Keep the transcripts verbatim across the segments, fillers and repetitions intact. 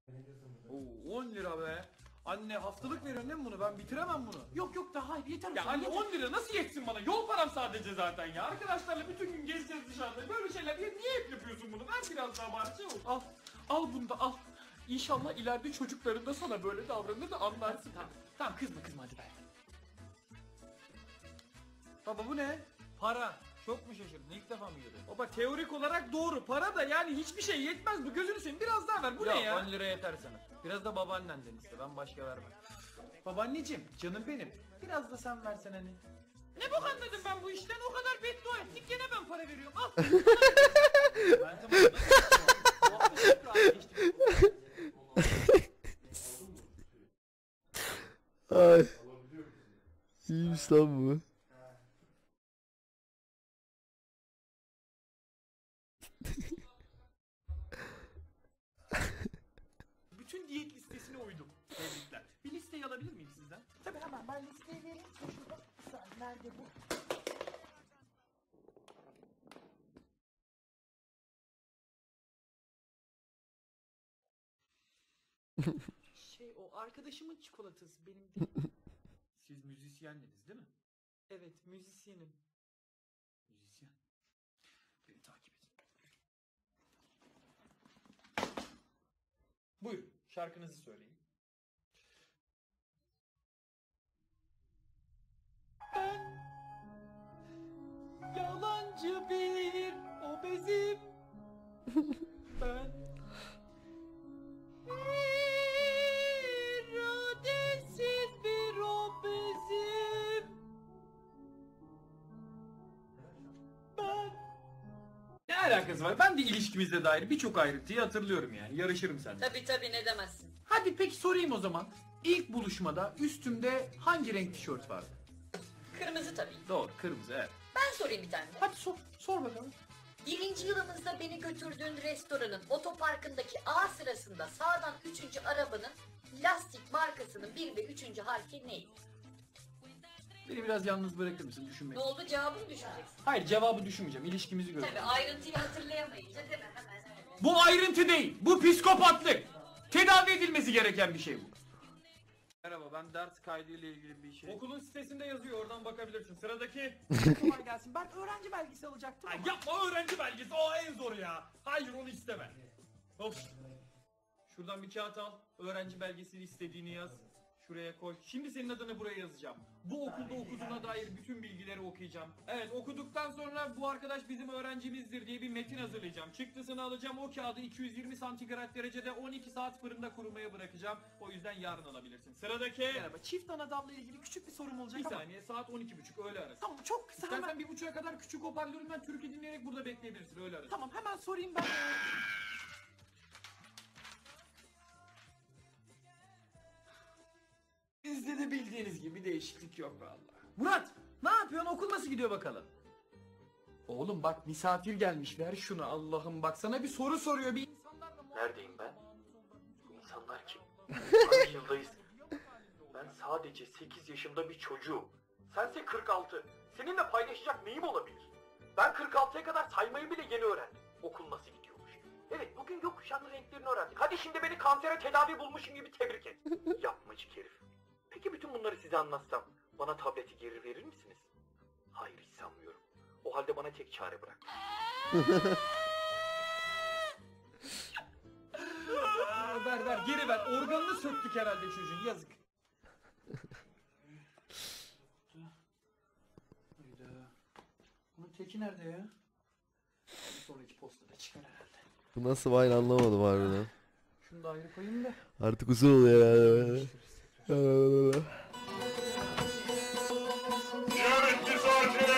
Oo, on lira be. Anne haftalık veriyorsun değil mi bunu? Ben bitiremem bunu. Yok yok daha hayır yeter. Ya anne yeter. on lira nasıl yetsin bana? Yol param sadece zaten ya. Arkadaşlarla bütün gün gezeceğiz dışarıda. Böyle şeyler niye, niye hep yapıyorsun bunu? Ver biraz daha bari şey olsun. Al. Al bunu da al. İnşallah ileride çocukların da sana böyle davranır da anlarsın. Tamam. Tamam kızma kızma hadi ver. Baba bu ne? Para. Çok mu şaşırdın? İlk defa mı görüyorsun? Baba teorik olarak doğru. Para da yani hiçbir şey yetmez bu. Gözünü seveyim biraz daha ver. Bu Ya, ne ya? on lira yeter sana. Biraz da babaannenden iste. Ben başka vermem. Babaanneciğim canım benim. Biraz da sen versen hani. Ne bok anladım ben bu işten? O kadar beddua ettik gene ben para veriyorum. Al. Ben tamam. Ay. İyiymiş lan bu. Bütün diyet listesine uydum. Tebrikler. Bir listeyi alabilir miyim sizden? Tabii hemen ben listeyi vereyim. Şurada bir saniye nerede bu? Şey o arkadaşımın çikolatası benim değil. Siz müzisyendiniz değil mi? Evet müzisyenim. Müzisyen. Beni takip edin. Buyurun şarkınızı söyleyin. Ben yalancı bir obezim. Ben iradesiz bir obezim. Ben Ne alakası var? Ben de ilişkimizle dair birçok ayrıntıyı hatırlıyorum yani. Yarışırım seninle. Tabii tabii ne demezsin. Hadi peki sorayım o zaman. İlk buluşmada üstümde hangi renk tişört vardı? Kırmızı tabii. Doğru, kırmızı evet. Ben sorayım bir tane de. Hadi sor, sor bakalım. Birinci yılımızda beni götürdüğün restoranın otoparkındaki A sırasında sağdan üçüncü arabanın lastik markasının bir ve üçüncü harfi neydi? Beni biraz yalnız bırakır mısın düşünmek? Ne oldu cevabını düşüneceksin. Hayır cevabı düşünmeyeceğim. İlişkimizi göreceğim. Tabii ayrıntıyı hatırlayamayınca değil mi? Hemen hemen. Bu ayrıntı değil. Bu psikopatlık. Tedavi edilmesi gereken bir şey bu. Merhaba ben ders kaydıyla ilgili bir şey. Okulun sitesinde yazıyor oradan bakabilirsin. Sıradaki. kolay gelsin. Ben öğrenci belgesi alacaktım Ay ama. yapma öğrenci belgesi o en zor ya. Hayır onu isteme. Of. Şuradan bir kağıt al. Öğrenci belgesini istediğini yaz. Şuraya koy. Şimdi senin adını buraya yazacağım. Bu okulda okuduğuna dair bütün bilgileri okuyacağım. Evet okuduktan sonra bu arkadaş bizim öğrencimizdir diye bir metin hazırlayacağım. Çıktısını alacağım. O kağıdı iki yüz yirmi santigrat derecede on iki saat fırında kurumaya bırakacağım. O yüzden yarın alabilirsin. Sıradaki. Merhaba çift anadalla ilgili küçük bir sorum olacak Bir ama. saniye saat on iki buçuk öğle arası. Tamam çok kısa hemen. İstersen bir buçuğa kadar küçük hoparlöründen türkü dinleyerek burada bekleyebilirsin öğle arası. Tamam hemen sorayım ben. Bizde de bildiğiniz gibi değişiklik yok vallahi. Murat, ne yapıyorsun? Okul nasıl gidiyor bakalım? Oğlum bak misafir gelmiş. Ver şunu Allah'ım bak sana bir soru soruyor bir insanlarla. Neredeyim ben? Bu insanlar kim? Hangi yıldayız? Ben sadece sekiz yaşında bir çocuğum. Sense kırk altı. Seninle paylaşacak neyim olabilir? Ben kırk altıya kadar saymayı bile yeni öğrendim. Okul nasıl gidiyormuş? Evet bugün gökkuşağının renklerini öğrendik. Hadi şimdi beni kansere tedavi bulmuşum gibi tebrik et. Yapmacık herif. Peki bütün bunları size anlatsam bana tableti geri verir misiniz? Hayır hiç sanmıyorum. O halde bana tek çare bırak. Aa, ver ver geri ver. Organını söktük herhalde çocuğun yazık. Hayda. Bunun teki nerede ya? Bir sonraki postada çıkar herhalde. Bu nasıl wine anlamadım harbiden. Şunu da ayrı koyayım da. Artık uzun oluyor herhalde. Ziyaretçi saati!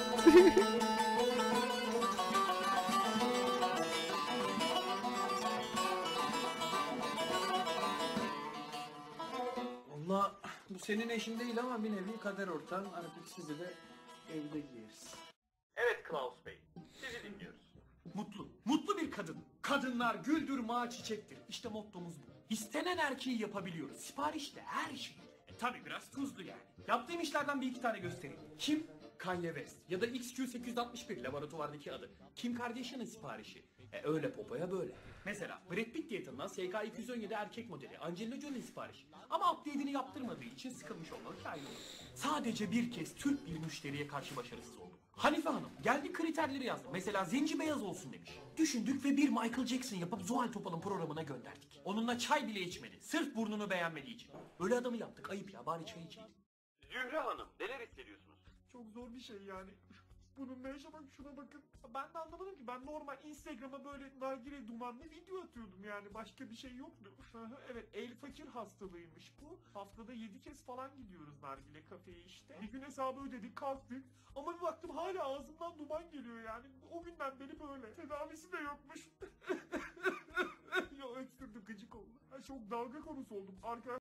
Valla bu senin eşin değil ama bir nevi kader ortağın. Artık sizi de evde giyeriz. Evet Klaus Bey. Sizi dinliyoruz. Mutlu, mutlu bir kadın. Kadınlar güldür mağa çiçektir. İşte mottomuz bu. İstenen erkeği yapabiliyoruz. Siparişte her şey. E tabi biraz tuzlu yani. Yaptığım işlerden bir iki tane göstereyim. Kim? Kanye West ya da X Q sekiz yüz altmış bir laboratuvardaki adı. Kim Kardashian'ın siparişi. E öyle popoya böyle. Mesela Brad Pitt diyetinden S K iki yüz on yedi erkek modeli Angelina Jolie sipariş. Ama update'ini yaptırmadığı için sıkılmış olmalı ki ayrılır. Sadece bir kez Türk bir müşteriye karşı başarısız oldum. Hanife Hanım geldi kriterleri yazdı. Mesela zenci beyaz olsun demiş. Düşündük ve bir Michael Jackson yapıp Zuhal Topal'ın programına gönderdik. Onunla çay bile içmedi. Sırf burnunu beğenmediği için. Öyle adamı yaptık. Ayıp ya, bari çay içeydik. Zühre Hanım neler hissediyorsunuz? Çok zor bir şey yani. Bununla yaşamak, şuna bakın. Ben de anlamadım ki. Ben normal Instagram'a böyle nargile dumanlı video atıyordum yani. Başka bir şey yoktu. Evet, el fakir hastalığıymış bu. Haftada yedi kez falan gidiyoruz nargile kafeye işte. Bir gün hesabı ödedik, kalktık. Ama bir baktım hala ağzımdan duman geliyor yani. O günden beri böyle. Tedavisi de yokmuş. Ya öksürdüm, gıcık oldu. Ha, çok dalga konusu oldum. Arkadaş